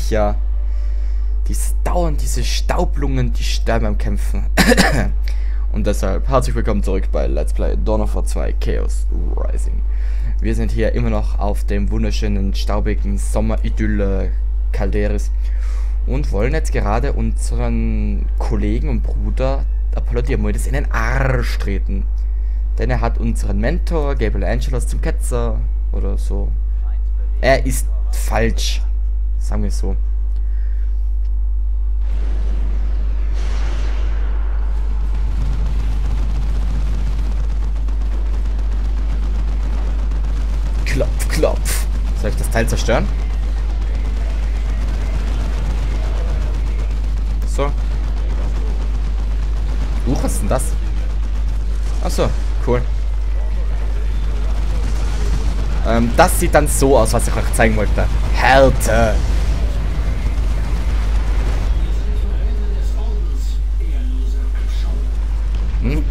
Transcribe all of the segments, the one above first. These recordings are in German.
Viecher. Diese Staublungen, die sterben beim Kämpfen. Und deshalb herzlich willkommen zurück bei Let's Play Dawn of War 2 Chaos Rising. Wir sind hier immer noch auf dem wunderschönen, staubigen Sommeridylle Calderis und wollen jetzt gerade unseren Kollegen und Bruder Apollo Diamoides in den Arsch treten. Denn er hat unseren Mentor Gabriel Angelos zum Ketzer oder so. Er ist falsch, sagen wir so. Klopf, klopf. Soll ich das Teil zerstören? So. Was ist denn das? Achso, cool. Das sieht dann so aus, was ich euch zeigen wollte. Härte. Hm?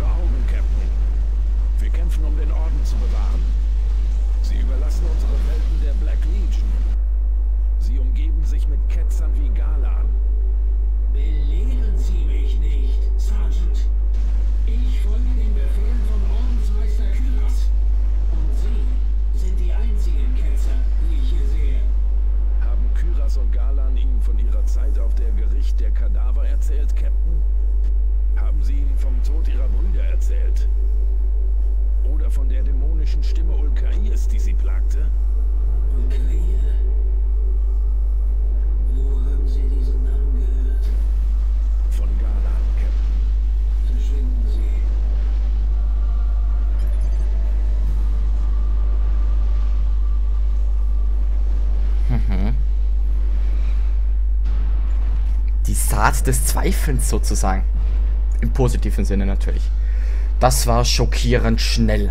Wir kämpfen, um den Orden zu bewahren. Sie überlassen unsere Welten der Black Legion. Sie umgeben sich mit Ketzern wie Galan. Belehren Sie mich nicht, Sergeant. Ich folge den Befehlen von Ordensmeister Kyras. Und Sie sind die einzigen Ketzer, die ich hier sehe. Haben Kyras und Galan Ihnen von ihrer Zeit auf der Gericht der Kadaver erzählt, Captain? Haben Sie Ihnen vom Tod Ihrer Brüder erzählt? Oder von der dämonischen Stimme Ulkairs, die Sie plagte? Ulkair. Wo haben Sie diesen Namen gehört? Von Galan, Captain. Verschwinden Sie. Die Saat des Zweifelns sozusagen. Im positiven Sinne natürlich. Das war schockierend schnell.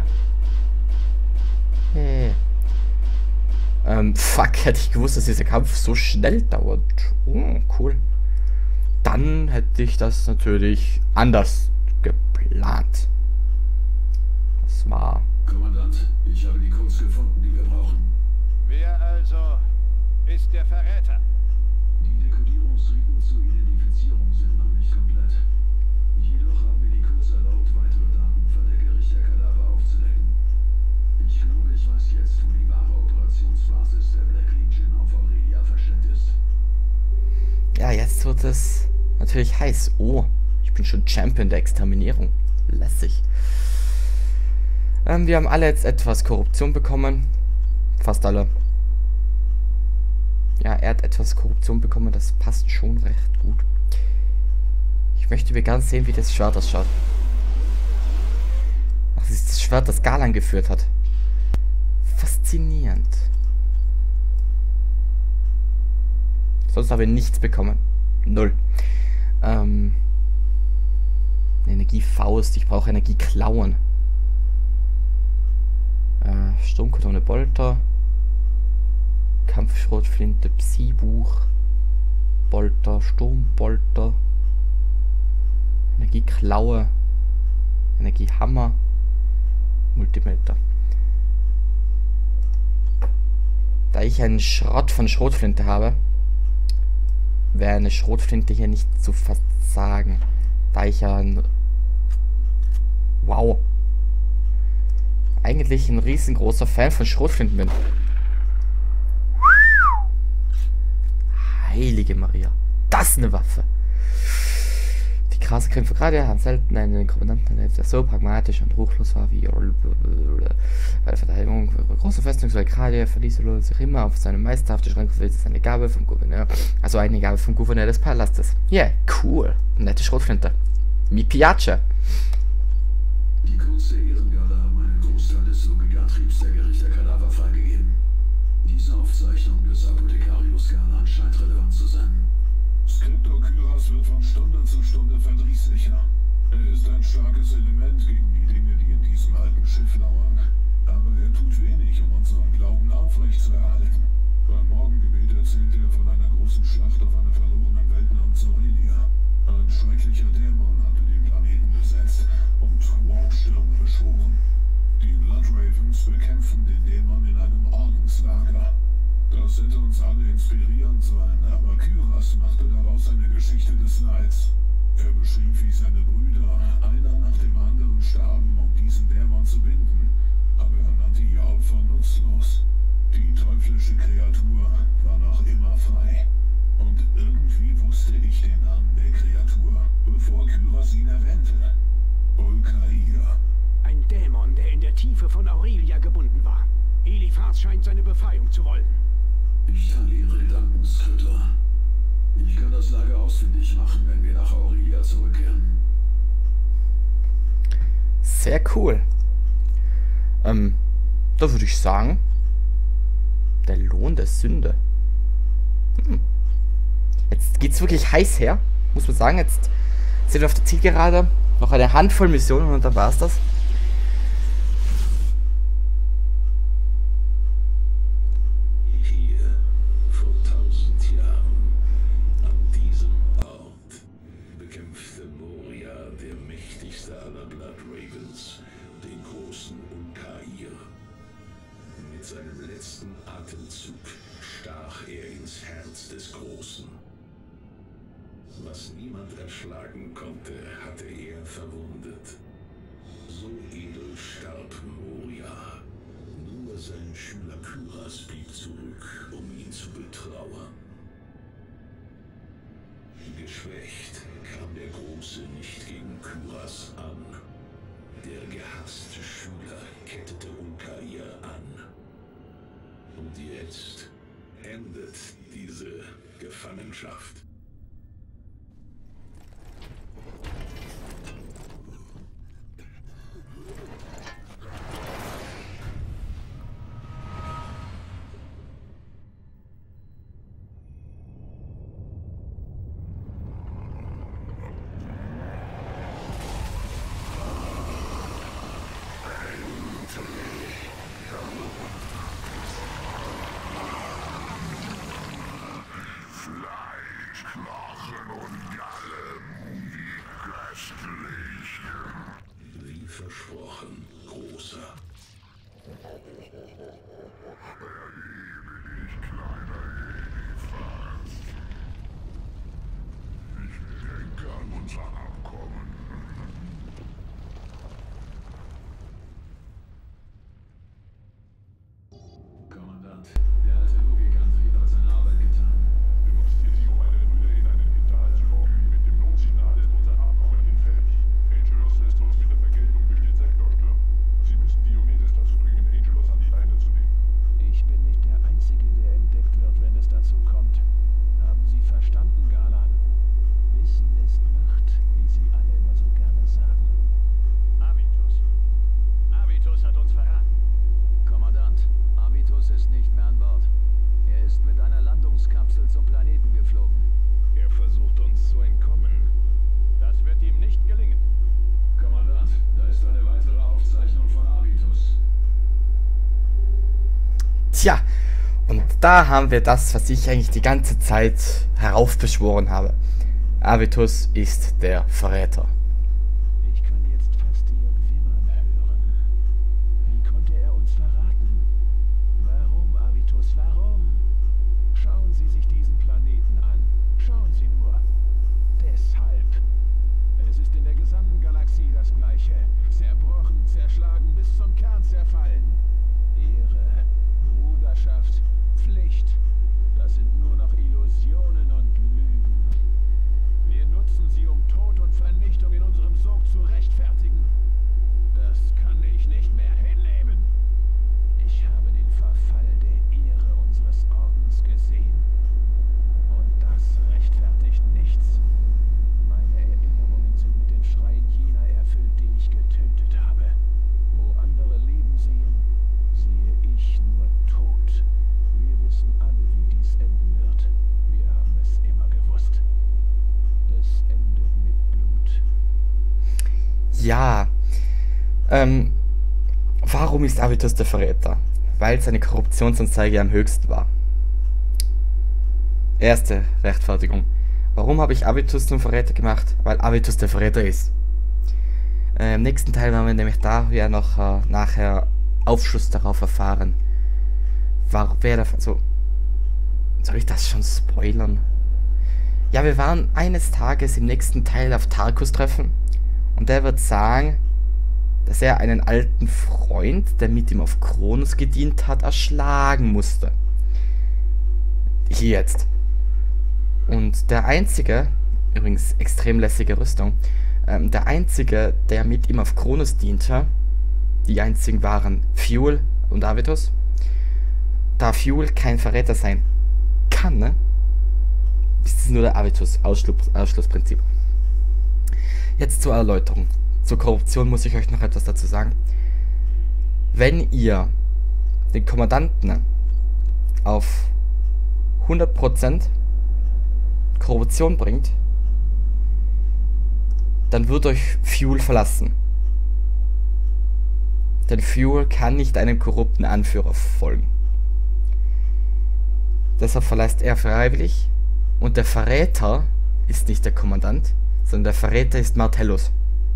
Hey. Fuck, hätte ich gewusst, dass dieser Kampf so schnell dauert. Oh, cool. Dann hätte ich das natürlich anders geplant. Das war... Kommandant, ich habe die Codes gefunden, die wir brauchen. Wer also ist der Verräter? Die Dekodierungsregeln zur Identifizierung sind noch nicht komplett. Jedoch haben wir die Codes erlaubt, weitere Daten von der Gericht der Kadaver aufzudecken. Ich glaube, ich weiß jetzt, wo die wahre Operationsbasis der Black Legion auf Aurelia versteckt ist. Ja, jetzt wird es natürlich heiß. Oh, ich bin schon Champion der Exterminierung. Lässig. Wir haben alle jetzt etwas Korruption bekommen. Fast alle. Ja, er hat etwas Korruption bekommen. Das passt schon recht gut. Ich möchte mir ganz sehen, wie das Schwert ausschaut. Ach, das ist das Schwert, das Galan geführt hat. Faszinierend. Sonst habe ich nichts bekommen. Null. Energiefaust. Ich brauche Energieklauen. Sturmkanone Bolter. Kampfschrotflinte Psi-Buch. Bolter. Sturmbolter. Energieklaue. Energiehammer. Multimeter. Da ich einen Schrott von Schrotflinte habe, wäre eine Schrotflinte hier nicht zu versagen. Da ich ja eigentlich ein riesengroßer Fan von Schrotflinten bin. Heilige Maria. Das ist eine Waffe. Die krasse Kämpfe gerade haben selten einen Kommandanten, der so pragmatisch und ruchlos war wie bei der Verteidigung. Große Festung soll gerade verließ sich immer auf seine meisterhafte Schranke. Das ist eine Gabe vom Gouverneur. Also eine Gabe vom Gouverneur des Palastes. Yeah, cool. Nette Schrotflinte. Mi piace. Die Codes der Ehrengarde haben einen Großteil des Logigatriebs der Gericht der Kadaver freigegeben. Diese Aufzeichnung des Apothekarius Galan scheint relevant zu sein. Skriptor Kyras wird von Stunde zu Stunde verdrießlicher. Er ist ein starkes Element gegen die Dinge, die in diesem alten Schiff lauern. Aber er tut wenig, um unseren Glauben aufrechtzuerhalten. Beim Morgengebet erzählt er von einer großen Schlacht auf einer verlorenen Welt namens Aurelia. Ein schrecklicher Dämon hatte den Planeten besetzt und Warpstürme beschworen. Die Blood Ravens bekämpfen den Dämon in einem Ordnungslager. Das hätte uns alle inspirieren sollen, Kyras machte daraus eine Geschichte des Leids. Er beschrieb, wie seine Brüder, einer nach dem anderen, starben, um diesen Dämon zu binden. Aber er nannte ihr Opfer nutzlos. Die teuflische Kreatur war noch immer frei. Und irgendwie wusste ich den Namen der Kreatur, bevor Kyras ihn erwähnte. Ulkair. Ein Dämon, der in der Tiefe von Aurelia gebunden war. Eliphas scheint seine Befreiung zu wollen. Ich teile Ihre Gedanken, Skritter. Ich kann das Lager ausfindig machen, wenn wir nach Aurelia zurückkehren. Sehr cool. Da würde ich sagen, der Lohn der Sünde. Jetzt geht's wirklich heiß her, muss man sagen. Jetzt sind wir auf der Zielgerade. Noch eine Handvoll Missionen und dann war's das. Hier, vor 1000 Jahren, an diesem Ort, bekämpfte Moria, der mächtigste aller Blood Ravens, den großen Ulkair. Mit seinem letzten Atemzug stach er ins Herz des Großen. Was niemand erschlagen konnte, hatte er verwundet. So edel starb Moria. Nur sein Schüler Kyras blieb zurück, um ihn zu betrauern. Geschwächt kam der Große nicht gegen Kyras an. Der gehasste Schüler kettete Ulkair an. Und jetzt endet diese Gefangenschaft. Wie versprochen, Großer. Ich denke an unser Abkommen. Kommandant, der alte Logikantrieb hat seine Arbeit getan. Benutzt ihr sie, um meine Brüder in einen Hinterhalt zu locken? Mit dem Notsignal ist unser Abkommen hinfällig. Angelos lässt uns mit der Vergeltung durch den Sektor stürmen. Sie müssen Diomedes dazu bringen, Angelos an die Leine zu nehmen. Ich bin nicht der Einzige, der entdeckt wird, wenn es dazu kommt. Haben Sie verstanden, Galan? Wissen ist Macht, wie Sie alle immer so gerne sagen. Avitus. Avitus hat uns verraten. Kommandant, Avitus ist nicht mehr an Bord. Er ist mit einer Landungskapsel zum Planeten geflogen. Er versucht uns zu entkommen. Das wird ihm nicht gelingen. Kommandant, da ist eine weitere Aufzeichnung von Avitus. Tja, und da haben wir das, was ich eigentlich die ganze Zeit heraufbeschworen habe. Avitus ist der Verräter. Ich kann jetzt fast Ihr Wimmern hören. Wie konnte er uns verraten? Warum, Avitus, warum? Schauen Sie sich diesen Planeten an. Schauen Sie nur. Deshalb. Es ist in der gesamten Galaxie das Gleiche. Zerbrochen, zerschlagen, bis zum Kern zerfallen. Ehre, Bruderschaft, Pflicht. Das sind nur noch Illusionen und Lügen. Wir nutzen sie, um Tod und Vernichtung in unserem Sog zu rechtfertigen. Das kann ich nicht mehr hinnehmen. Ich habe den Verfall der Ehre unseres Ordens gesehen. Und das rechtfertigt nichts. Meine Erinnerungen sind mit den Schreien jener erfüllt, die ich getötet habe. Wo andere Leben sehen, sehe ich nur Tod. Wir wissen alle, wie dies enden wird. Wir haben es immer gewusst. Es endet mit Blut. Ja, warum ist Avitus der Verräter? Weil seine Korruptionsanzeige am höchsten war. Erste Rechtfertigung. Warum habe ich Avitus zum Verräter gemacht? Weil Avitus der Verräter ist. Im nächsten Teil werden wir nämlich da ja noch nachher Aufschluss darauf erfahren. Wer da, also, soll ich das schon spoilern? ja, wir waren eines Tages im nächsten Teil auf Tarkus treffen und der wird sagen, dass er einen alten Freund, der mit ihm auf Kronos gedient hat, erschlagen musste. Hier jetzt. Und der einzige, übrigens extrem lässige Rüstung, der einzige, der mit ihm auf Kronos diente, die einzigen waren Fuel und Avitus. Da Fuel kein Verräter sein kann, ne? Ist es nur der Avitus, Ausschlussprinzip. Jetzt zur Erläuterung. Zur Korruption muss ich euch noch etwas dazu sagen. Wenn ihr den Kommandanten auf 100% Korruption bringt, dann wird euch Fuel verlassen. Denn Fuel kann nicht einem korrupten Anführer folgen. Deshalb verlässt er freiwillig und der Verräter ist nicht der Kommandant, sondern der Verräter ist Martellus.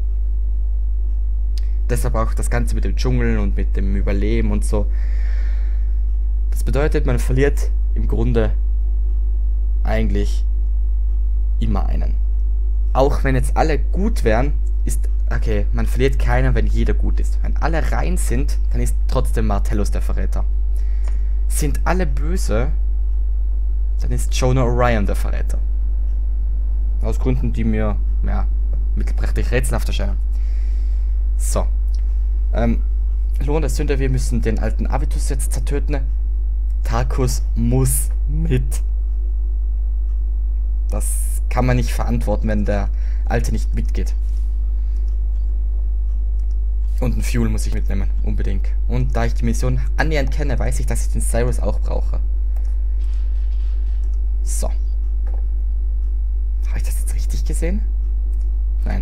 Deshalb auch das Ganze mit dem Dschungel und mit dem Überleben und so. Das bedeutet, man verliert im Grunde eigentlich immer einen. Auch wenn jetzt alle gut wären, ist, okay, man verliert keinen, wenn jeder gut ist. Wenn alle rein sind, dann ist trotzdem Martellus der Verräter. Sind alle böse, dann ist Jonah Orion der Verräter. Aus Gründen, die mir, ja, mittelprächtig rätselhaft erscheinen. So. Lohn der Sünder, wir müssen den alten Avitus jetzt zertöten. Tarkus muss mit. Das kann man nicht verantworten, wenn der Alte nicht mitgeht. Und ein Fuel muss ich mitnehmen, unbedingt. Und da ich die Mission annähernd kenne, weiß ich, dass ich den Cyrus auch brauche. So. Habe ich das jetzt richtig gesehen? Nein.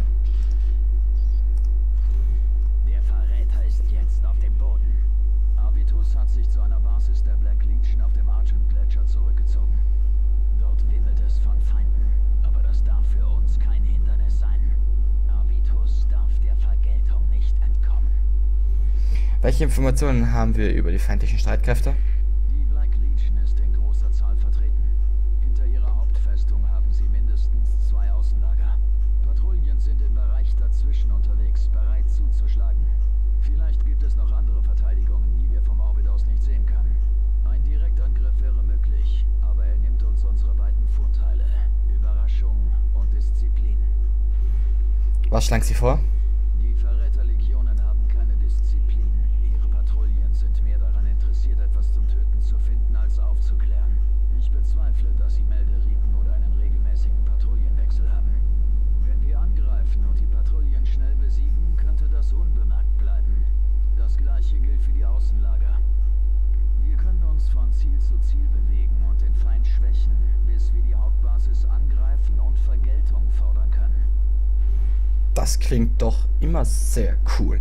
Der Verräter ist jetzt auf dem Boden. Avitus hat sich zu einer Basis der Black Legion auf dem Argent-Gletscher zurückgezogen. Dort wimmelt es von Feinden, aber das darf für uns kein Hindernis sein. Avitus darf der Vergeltung nicht entkommen. Welche Informationen haben wir über die feindlichen Streitkräfte? Die Black Legion ist in großer Zahl vertreten. Hinter ihrer Hauptfestung haben sie mindestens 2 Außenlager. Patrouillen sind im Bereich dazwischen unterwegs, bereit zuzuschlagen. Vielleicht gibt es noch andere Verteidigungen, die wir vom Orbit aus nicht sehen können. Ein Direktangriff wäre möglich, aber er nimmt uns unsere beiden Vorteile: Überraschung und Disziplin. Was schlagen Sie vor? Die Verräterlegionen haben keine Disziplin. Ihre Patrouillen sind mehr daran interessiert, etwas zum Töten zu finden, als aufzuklären. Ich bezweifle, dass sie Melderiten oder einen regelmäßigen Patrouillenwechsel haben. Wenn wir angreifen und die Patrouillen schnell besiegen, könnte das unbemerkt bleiben. Das gleiche gilt für die Außenlager. Wir können uns von Ziel zu Ziel bewegen und den Feind schwächen, bis wir die Hauptbasis angreifen und Vergeltung fordern können. Das klingt doch immer sehr cool.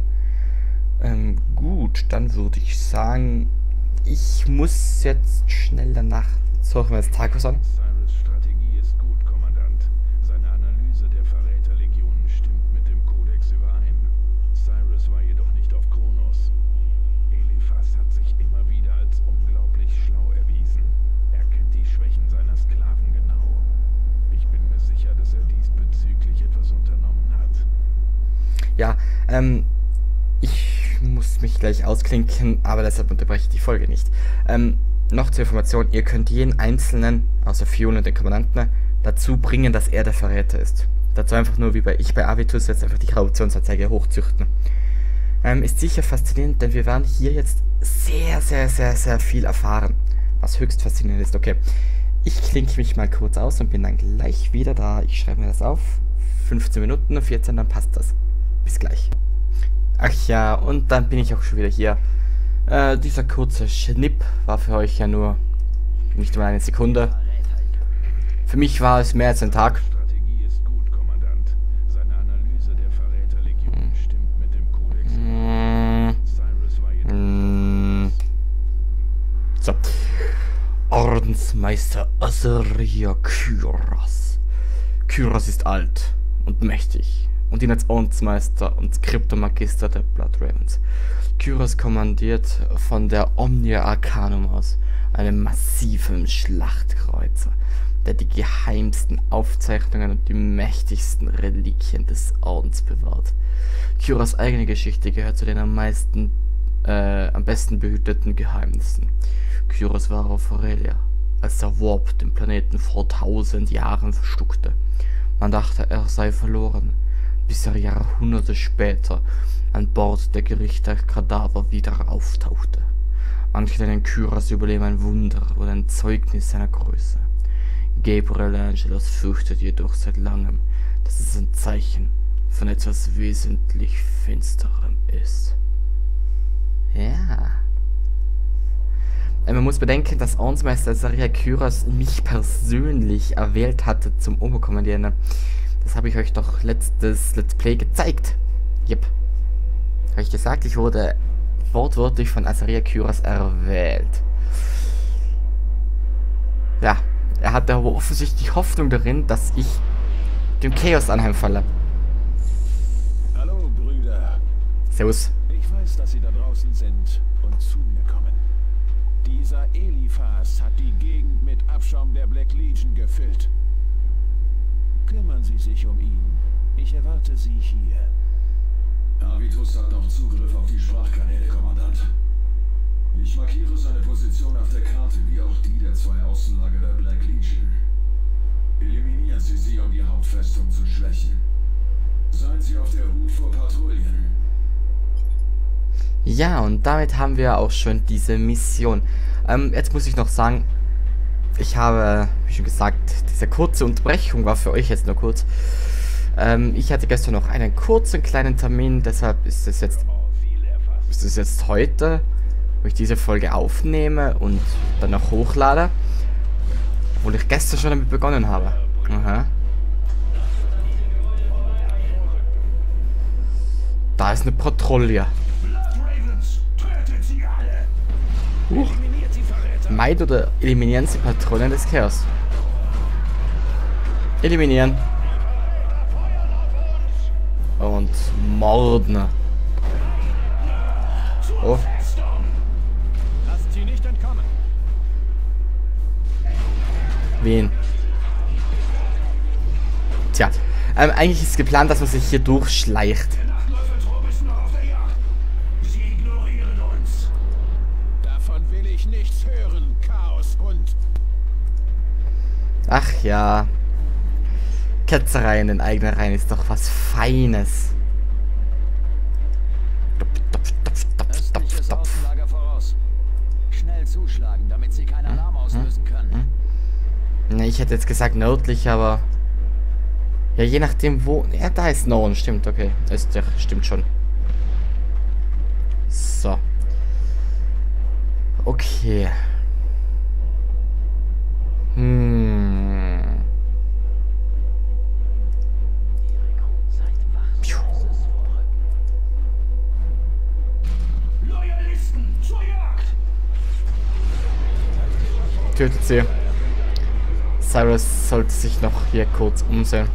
Gut, dann würde ich sagen, ich muss jetzt schnell danach. Suchen wir jetzt Tarkus an. Cyrus' Strategie ist gut, Kommandant. Seine Analyse der Verräterlegionen stimmt mit dem Kodex überein. Cyrus war jedoch nicht auf Kronos. Eliphas hat sich immer wieder als unglaublich schlau erwiesen. Er kennt die Schwächen seiner Sklaven genau. Ich bin mir sicher, dass er diesbezüglich etwas unternommen hat. Ja, ich muss mich gleich ausklinken, aber deshalb unterbreche ich die Folge nicht. Noch zur Information, ihr könnt jeden Einzelnen, außer Fuel und den Kommandanten, dazu bringen, dass er der Verräter ist. Dazu einfach nur, wie bei Avitus, jetzt einfach die Korruptionsanzeige hochzüchten. Ist sicher faszinierend, denn wir werden hier jetzt sehr viel erfahren. Was höchst faszinierend ist. Okay, ich klinke mich mal kurz aus und bin dann gleich wieder da. Ich schreibe mir das auf. 15 Minuten, 14, dann passt das. Bis gleich. Ach ja, und dann bin ich auch schon wieder hier. Dieser kurze Schnipp war für euch ja nur nicht mal eine Sekunde. Für mich war es mehr als ein Tag. Strategie ist gut, Kommandant. Seine Analyse der Verräterlegion stimmt mit dem Kodex. Cyrus war jedoch So. Ordensmeister Azaria Kyros. Kyros ist alt und mächtig und ihn als Ordensmeister und Kryptomagister der Blood Ravens. Kyros kommandiert von der Omnia Arcanum aus. einem massiven Schlachtkreuzer, der die geheimsten Aufzeichnungen und die mächtigsten Reliquien des Ordens bewahrt. Kyras eigene Geschichte gehört zu den am besten behüteten Geheimnissen. Kyros war auf Aurelia, als der Warp den Planeten vor 1000 Jahren verstuckte. Man dachte, er sei verloren, bis er Jahrhunderte später an Bord der Gerichter Kadaver wieder auftauchte. Manche nennen Kyras Überleben ein Wunder oder ein Zeugnis seiner Größe. Gabriel Angelos fürchtet jedoch seit langem, dass es ein Zeichen von etwas wesentlich Finsterem ist. Ja. Man muss bedenken, dass Ordensmeister Azaria Kyros mich persönlich erwählt hatte zum Oberkommandierenden. Das habe ich euch doch letztes Let's Play gezeigt. Yep. Habe ich gesagt, ich wurde wortwörtlich von Azaria Kyros erwählt. Ja, er hatte aber offensichtlich Hoffnung darin, dass ich dem Chaos anheimfalle. Hallo, Brüder. Servus. Ich weiß, dass Sie da draußen sind und zu mir kommen. Dieser Eliphas hat die Gegend mit Abschaum der Black Legion gefüllt. Kümmern Sie sich um ihn. Ich erwarte Sie hier. Avitus hat noch Zugriff auf die Sprachkanäle, Kommandant. Ich markiere seine Position auf der Karte, wie auch die der 2 Außenlager der Black Legion. Eliminieren Sie sie, um die Hauptfestung zu schwächen. Seien Sie auf der Hut vor Patrouillen. Ja, und damit haben wir auch schon diese Mission. Jetzt muss ich noch sagen, ich habe, wie schon gesagt, diese kurze Unterbrechung war für euch jetzt nur kurz. Ich hatte gestern noch einen kurzen kleinen Termin, deshalb ist es jetzt heute, wo ich diese Folge aufnehme und dann noch hochlade. Obwohl ich gestern schon damit begonnen habe. Aha. Da ist eine Patrouille. Meid oder eliminieren Sie Patrouillen des Chaos? Eliminieren. Und morden. Oh. Lasst sie nicht entkommen. Wen? Tja, eigentlich ist geplant, dass man sich hier durchschleicht. Sie ignorieren uns. Davon will ich nichts hören, Chaoshund. Ach ja. Ketzerei in den eigenen Reihen ist doch was Feines. Östliches Außenlager voraus. Schnell zuschlagen, damit sie keinen Alarm auslösen können. Ne, ich hätte jetzt gesagt nördlich, aber... Ja, je nachdem wo... Ja, da ist Norden, stimmt, okay. Östlich, stimmt schon. So. Okay. Loyalisten zur Jagd. Tötet sie. Cyrus sollte sich noch hier kurz umsehen.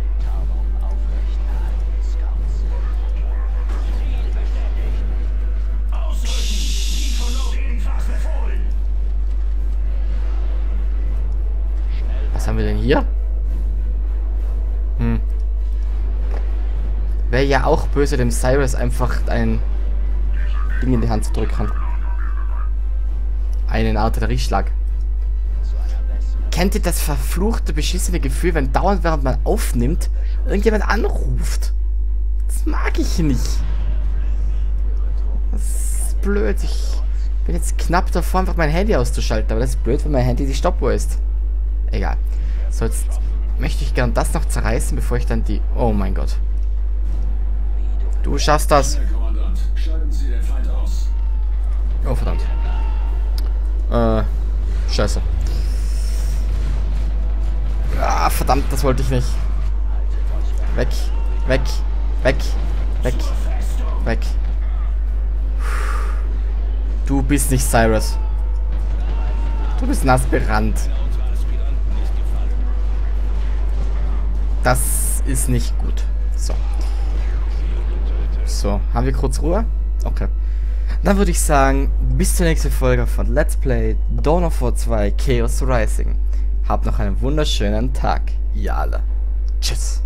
Was haben wir denn hier? Wäre ja auch böse, dem Cyrus einfach ein Ding in die Hand zu drücken. Einen Artillerieschlag. Kennt ihr das verfluchte, beschissene Gefühl, wenn dauernd, während man aufnimmt, irgendjemand anruft? Das mag ich nicht. Das ist blöd. Ich bin jetzt knapp davor, einfach mein Handy auszuschalten. Aber das ist blöd, wenn mein Handy die Stoppuhr ist. Egal. So, jetzt möchte ich gern das noch zerreißen, bevor ich dann die... Oh mein Gott. Du schaffst das. Kommandant, schalten Sie den Feind aus. Oh, verdammt. Scheiße. Ah, verdammt, das wollte ich nicht. Weg, weg, weg, weg, weg. Du bist nicht Cyrus. Du bist ein Aspirant. Das ist nicht gut. So. So, haben wir kurz Ruhe? Okay. Dann würde ich sagen, bis zur nächsten Folge von Let's Play Dawn of War 2 Chaos Rising. Habt noch einen wunderschönen Tag, ihr alle. Tschüss.